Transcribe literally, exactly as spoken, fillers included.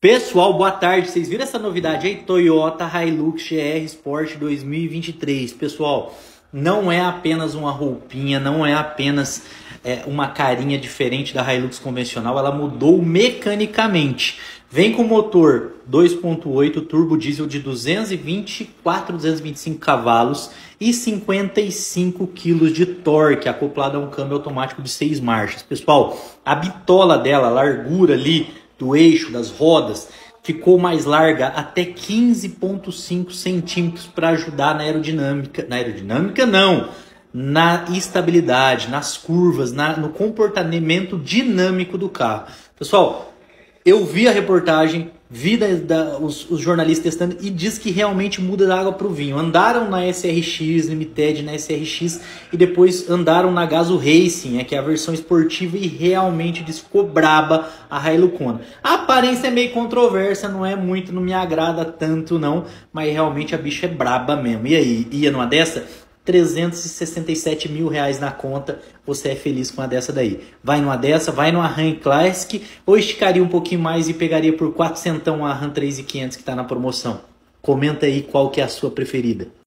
Pessoal, boa tarde. Vocês viram essa novidade aí? Toyota Hilux G R Sport dois mil e vinte e três. Pessoal, não é apenas uma roupinha, não é apenas é, uma carinha diferente da Hilux convencional, ela mudou mecanicamente. Vem com motor dois ponto oito turbo diesel de duzentos e vinte e quatro, duzentos e vinte e cinco cavalos e cinquenta e cinco quilos de torque, acoplado a um câmbio automático de seis marchas. Pessoal, a bitola dela, a largura ali do eixo das rodas, ficou mais larga, até quinze ponto cinco centímetros, para ajudar na aerodinâmica. Na aerodinâmica não, na estabilidade, nas curvas, na, no comportamento dinâmico do carro. Pessoal, eu vi a reportagem, vi da, da, os, os jornalistas testando e diz que realmente muda da água para o vinho. Andaram na S R X Limited, na S R X, e depois andaram na Gazoo Racing, é, que é a versão esportiva, e realmente diz que ficou braba a Hilux. A aparência é meio controversa, não é muito, não me agrada tanto não, mas realmente a bicha é braba mesmo. E aí, ia numa dessa? trezentos e sessenta e sete mil reais na conta, você é feliz com uma dessa daí. Vai numa dessa, vai numa Ram Classic, ou esticaria um pouquinho mais e pegaria por quatrocentão a Ram três mil e quinhentos que está na promoção. Comenta aí qual que é a sua preferida.